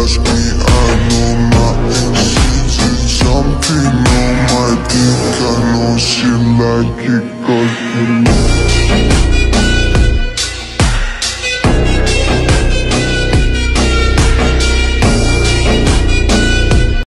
ask me, I know nothing. She's jumping on my dick, I know she like it 'cause